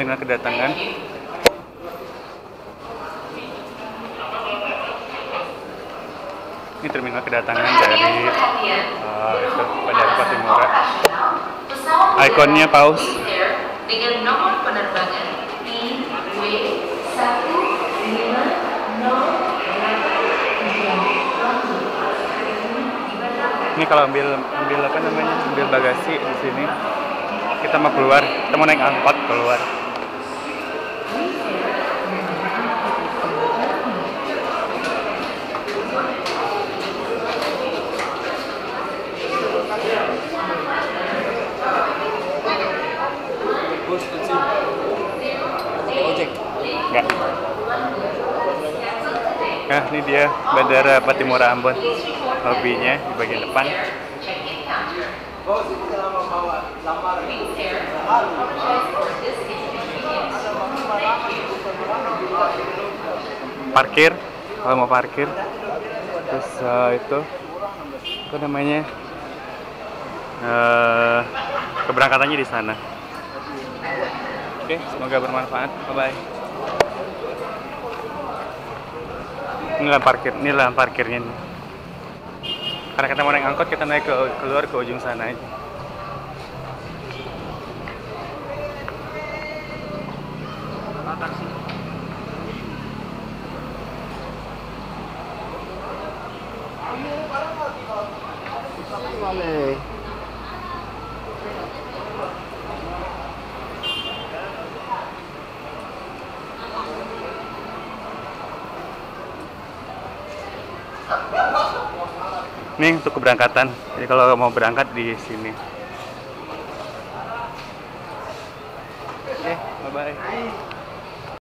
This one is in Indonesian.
terminal kedatangan. Ini terminal kedatangan dari itu Bandara Patimura. Ikonnya paus. Dengan nomor penerbangan Ini kalau ambil apa namanya, ambil bagasi di sini. Kita mau keluar, kita mau naik angkot keluar. Ojek? Enggak. Nah, ini dia Bandara Patimura Ambon. Lobbynya di bagian depan. Parkir, kalau mau parkir. Terus itu apa namanya? Keberangkatannya di sana. Oke, semoga bermanfaat. Bye bye. Inilah parkirnya nih. Karena kita mau naik angkot, kita naik keluar ke ujung sana aja. Ini untuk keberangkatan. Jadi kalau mau berangkat di sini. Oke, bye bye.